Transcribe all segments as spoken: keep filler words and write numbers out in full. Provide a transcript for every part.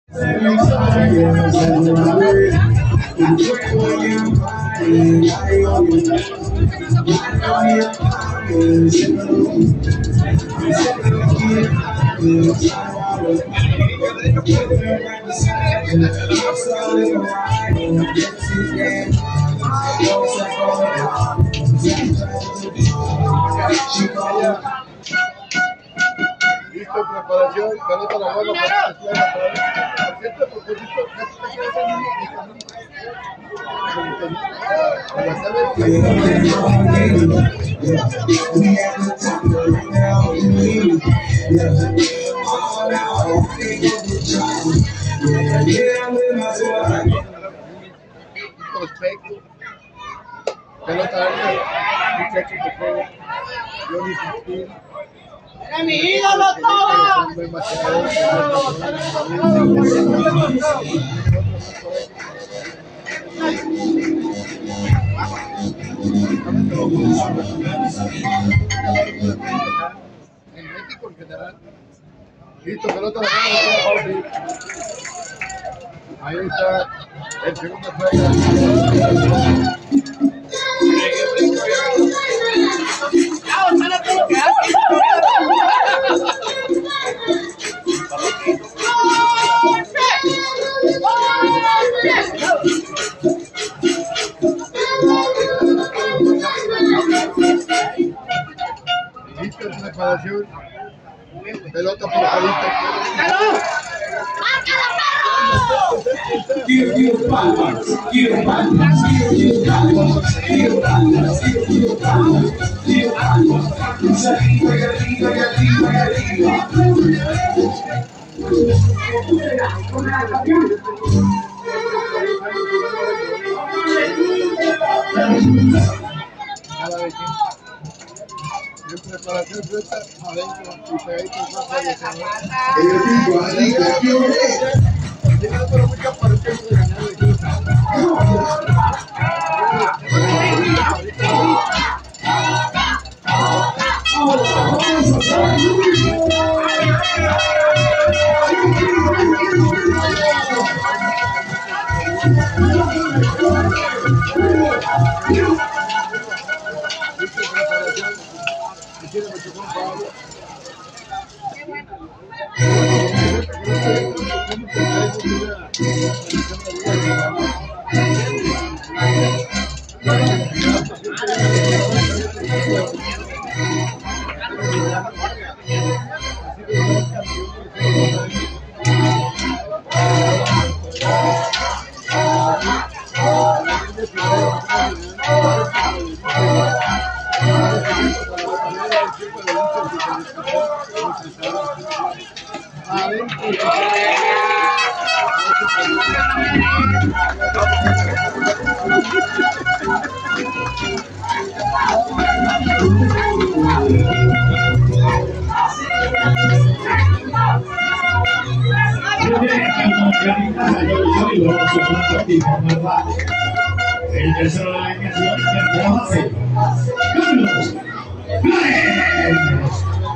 Listo, preparación, pelota la bola para que se haga. Cierto propósito, prospecto, pelota alta, muchachos de juego, yo ni siquiera. ¡Es mi ídolo, Toba! En México en general. Listo, pelota la mano. Ahí está el segundo juego. Listo, preparación. Pelota por palito. Quiero, quiero palmas, quiero palmas, quiero palmas, quiero palmas, quiero palmas, quiero palmas, arriba y arriba y arriba y arriba. Cada vez en preparación suelta adentro y pegadito más de El equipo, así que quiero ver. Tiene otra mucha parte de ganar de equipo. El tercero de la alineación que va a hacer Carlos Flores.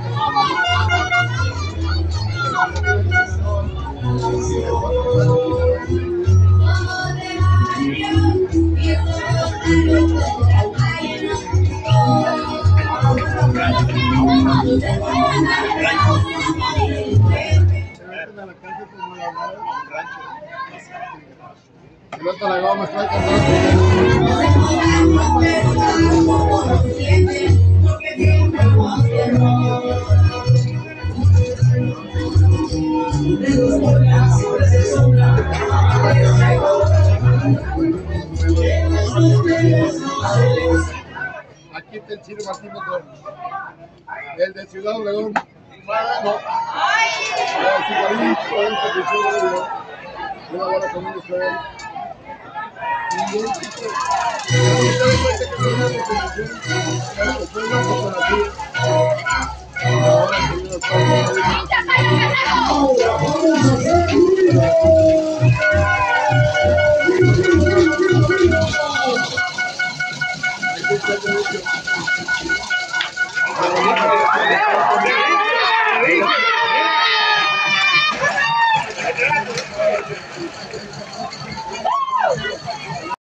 Pelota la vamos a tratar aquí está el Chino Martín Motor, el de Ciudad Obregón. No. Una bola con un Israel. Y